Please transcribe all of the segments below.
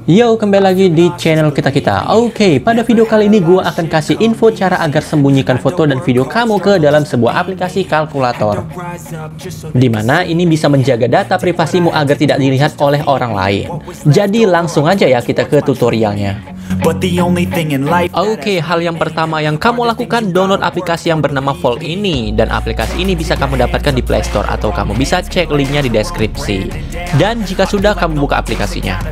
Yo, kembali lagi di channel kita. Oke, pada video kali ini gue akan kasih info cara agar sembunyikan foto dan video kamu ke dalam sebuah aplikasi kalkulator. Dimana ini bisa menjaga data privasimu agar tidak dilihat oleh orang lain. Jadi langsung aja ya kita ke tutorialnya. Oke, hal yang pertama yang kamu lakukan, download aplikasi yang bernama Vault ini. Dan aplikasi ini bisa kamu dapatkan di Play Store atau kamu bisa cek linknya di deskripsi. Dan jika sudah, kamu buka aplikasinya.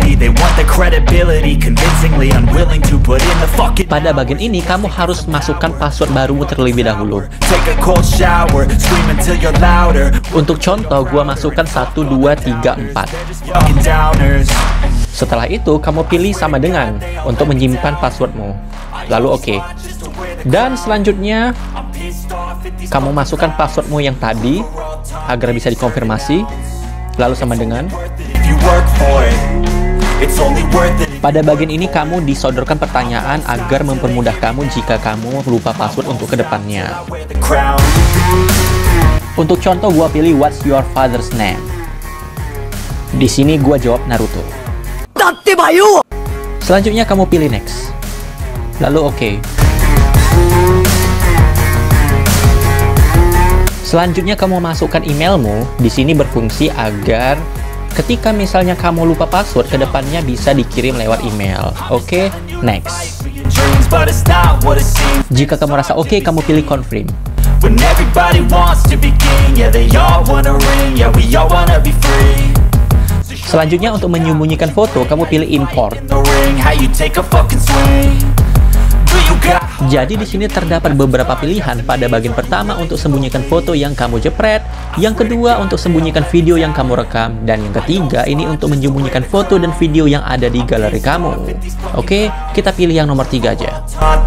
Pada bagian ini, kamu harus masukkan password barumu terlebih dahulu. Untuk contoh, gua masukkan 1, 2, 3, 4. Setelah itu, kamu pilih sama dengan untuk menyimpan passwordmu. Lalu oke. Dan selanjutnya, kamu masukkan passwordmu yang tadi agar bisa dikonfirmasi. Lalu sama dengan. Pada bagian ini, kamu disodorkan pertanyaan agar mempermudah kamu jika kamu lupa password untuk kedepannya. Untuk contoh, gua pilih what's your father's name. Di sini gua jawab Naruto. Selanjutnya kamu pilih next. Lalu oke. Selanjutnya kamu masukkan emailmu. Di sini berfungsi agar ketika misalnya kamu lupa password, kedepannya bisa dikirim lewat email. Oke, next. Jika kamu rasa oke, kamu pilih confirm. Selanjutnya untuk menyembunyikan foto, kamu pilih import. Jadi di sini terdapat beberapa pilihan. Pada bagian pertama untuk sembunyikan foto yang kamu jepret, yang kedua untuk sembunyikan video yang kamu rekam, dan yang ketiga ini untuk menyembunyikan foto dan video yang ada di galeri kamu. Oke, kita pilih yang nomor 3 aja.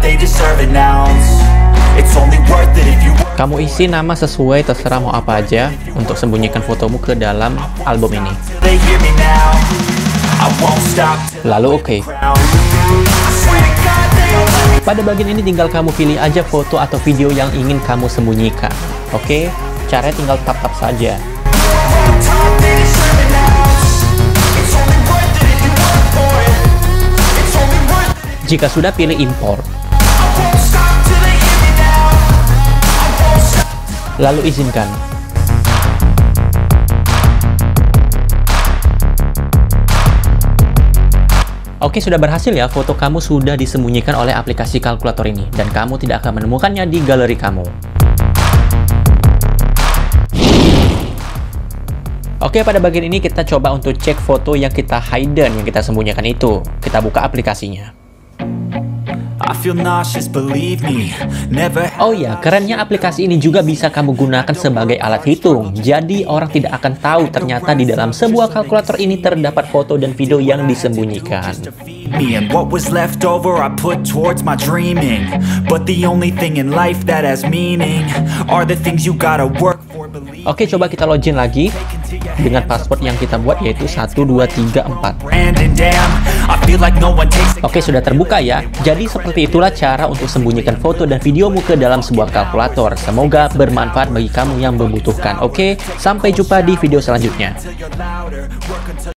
Kamu isi nama sesuai, terserah mau apa aja untuk sembunyikan fotomu ke dalam album ini. Lalu oke. Pada bagian ini tinggal kamu pilih aja foto atau video yang ingin kamu sembunyikan. Oke, caranya tinggal tap-tap saja. Jika sudah, pilih import. Lalu izinkan. Oke, sudah berhasil ya, foto kamu sudah disembunyikan oleh aplikasi kalkulator ini, dan kamu tidak akan menemukannya di galeri kamu. Oke, pada bagian ini kita coba untuk cek foto yang kita hidden, yang kita sembunyikan itu. Kita buka aplikasinya. Oh ya, kerennya aplikasi ini juga bisa kamu gunakan sebagai alat hitung. Jadi orang tidak akan tahu ternyata di dalam sebuah kalkulator ini terdapat foto dan video yang disembunyikan. Oke, coba kita login lagi dengan password yang kita buat, yaitu 1, 2, 3, 4. Oke, sudah terbuka ya. Jadi seperti itulah cara untuk sembunyikan foto dan videomu ke dalam sebuah kalkulator. Semoga bermanfaat bagi kamu yang membutuhkan. Oke, sampai jumpa di video selanjutnya.